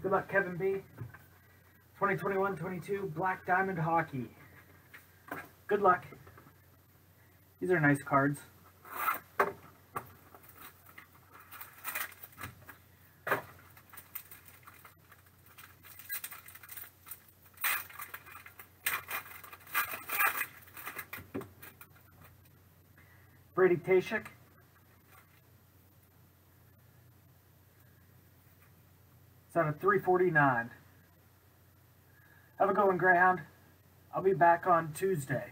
Good luck, Kevin B. 2021-22 Black Diamond Hockey. Good luck. These are nice cards. Brady Tashik. It's out of 349. Have a good one, Greyhound. I'll be back on Tuesday.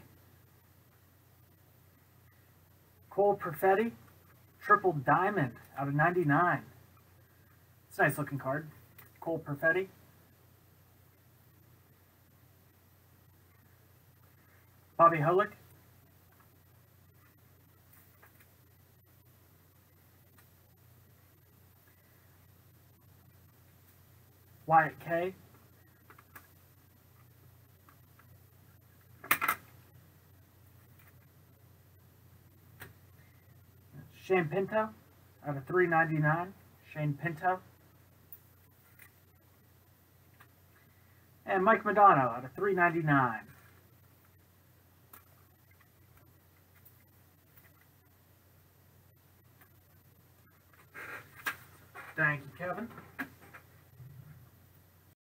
Cole Perfetti, Triple Diamond out of 99. It's a nice looking card. Cole Perfetti. Bobby Holick. Wyatt K. Shane Pinto out of 399. Shane Pinto. And Mike Madonna out of 399. Thank you, Kevin.